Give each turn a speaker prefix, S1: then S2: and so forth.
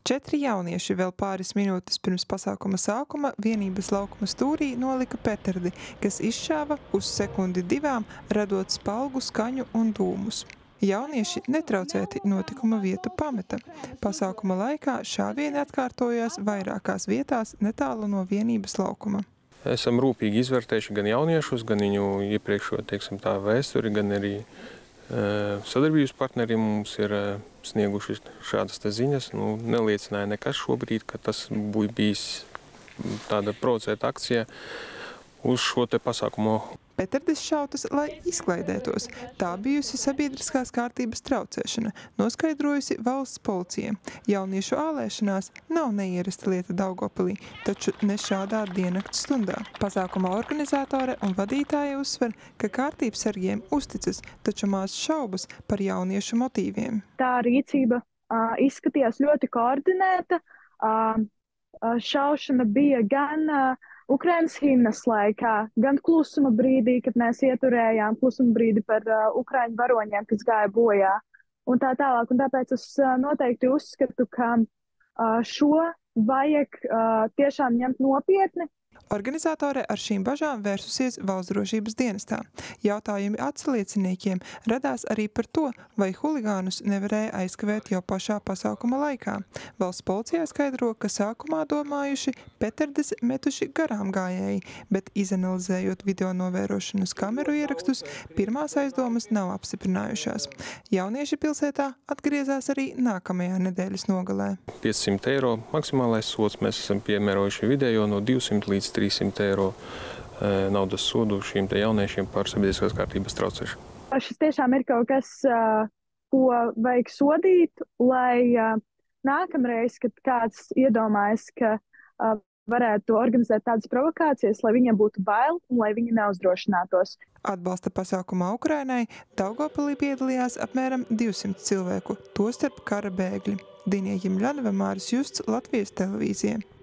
S1: 4 jaunieši vēl pāris minūtes pirms pasākuma sākuma vienības laukuma stūrī nolika petardi, kas izšāva uz sekundi divām, radot spalgu skaņu un dūmus. Jaunieši netraucēti notikuma vietu pameta. Pasākuma laikā šāvieni atkārtojās vairākās vietās netālu no vienības laukuma.
S2: Esam rūpīgi izvērtējuši gan jauniešus, gan viņu iepriekšo, teiksim tā, vēsturi, gan arī sadarbības partneri mums ir snieguši šādas ziņas. Neliecināja nekas šobrīd, ka tas būtu bijis tāda provocēta akcija uz šo te pasākumu.
S1: Petardis šautas, lai izklaidētos. Tā bijusi sabiedriskās kārtības traucēšana, noskaidrojusi valsts policija. Jauniešu ālēšanās nav neierasta lieta Daugavpilī, taču ne šādā diennakts stundā. Pasākuma organizātore un vadītāja uzsver, ka kārtības sargiem uzticas, taču maz šaubas par jauniešu motīviem.
S3: Tā rīcība izskatījās ļoti koordinēta. Šaušana bija gan Ukrainas himnas laikā, gan klusuma brīdī, kad mēs ieturējām klusuma brīdi par ukraiņu varoņiem, kas gāja bojā, un tā tālāk. Un tāpēc es noteikti uzskatu, ka šo vajag tiešām ņemt nopietni.
S1: Organizātore ar šīm bažām vērsusies Valsts drošības dienestā. Jautājumi atslieciniekiem radās arī par to, vai huligānus nevarēja aizkavēt jau pašā pasākuma laikā. Valsts policijā skaidro, ka sākumā domājuši petardes metuši garām gājēji, bet izanalizējot video novērošanas kameru ierakstus, pirmās aizdomas nav apstiprinājušās. Jaunieši pilsētā atgriezās arī nākamajā nedēļas nogalē.
S2: 500 eiro maksimālais sods, mēs esam piemērojuši vidējo no 200 līdz 300 eiro naudas sodu šīm te jauniešiem par sabiedriskās kārtības traucēšanu.
S3: Šis tiešām ir kaut kas, ko vajag sodīt, lai nākamreiz, kad kāds iedomājas, ka varētu organizēt tādas provokācijas, lai viņiem būtu bail un lai viņi neuzdrošinātos.
S1: Atbalsta pasākumā Ukrainai Daugavpilī piedalījās apmēram 200 cilvēku, tostarp kara bēgļi. Dinie Jimļanova, Māris Justs, Latvijas televīzija.